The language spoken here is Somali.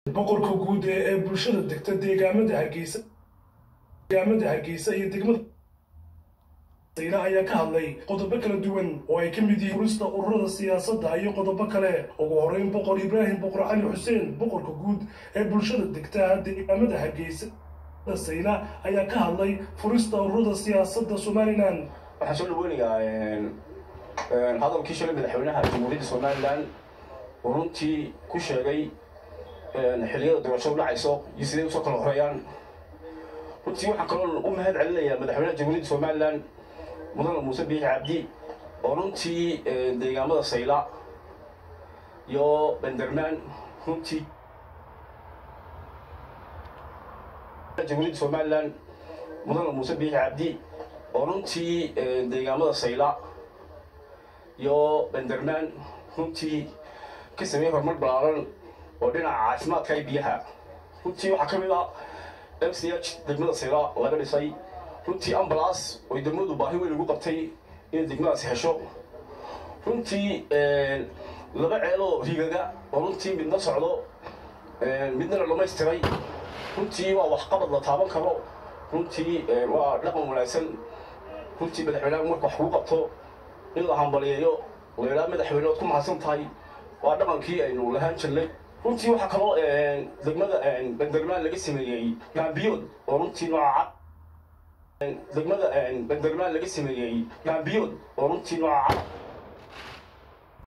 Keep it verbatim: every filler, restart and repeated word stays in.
boqorka guud ee bulshada degta deegaamada Hargeysa deegaamada Hargeysa iyo degmada Sayna ayaa ka hadlay qodobo kala duwan oo ay ka mid yihiin furista ururada siyaasadda iyo qodobo kale ugu horeyn boqor Ibraahim boqor Cali Xuseen boqorka guud ee bulshada degta deegaamada Hargeysa Sayna ayaa ka hadlay furista ururada siyaasadda Somaliland waxaan soo dhaweynayaa een hadalkii shalay madaxweynaha jamhuuriyadda Somaliland runtii ku sheegay xiliyada doorashada dhacayso iyo sidee u soo kala horeeyaan runtii waxaan kaloo u mahad celinayaa madaxweynaha jamhuuriyadda Somaliland mudane Muuse Biixi Cabdi oo runtii deegaamada Sayla iyo Bandarmaan runtii jamhuuriyadda Somaliland mudane Muuse Biixi Cabdi oo runtii deegaamada Sayla iyo Bandarmaan runtii ka sameeyay horumar ballaaran oo dhinaca caafimaadka iyo biyaha runtii waxaa ka mid ah M C H degmada Sayla laga dhisay runtii ambulance oo degmadu baahi weyn ugu qabtay in degmadaasi hesho runtii laba ceelo riigaga oo runtii midna socdo midna la dhamaystiray runtii waa wax qabad la taaban karo runtii waa dhaqan wanaagsan runtii madaxweynaha marka wax ku qabto in la hambaliyeeyo leeyahay madaxweynaha ku mahadsan tahay waa dhaqankii aynu lahaan jirnay runtii waxa kaloo degmada Bandarmaan laga sameeyay gaambiyood oo runtii nooca degmada Bandarmaan laga sameeyay gaambiyood oo runtii nooca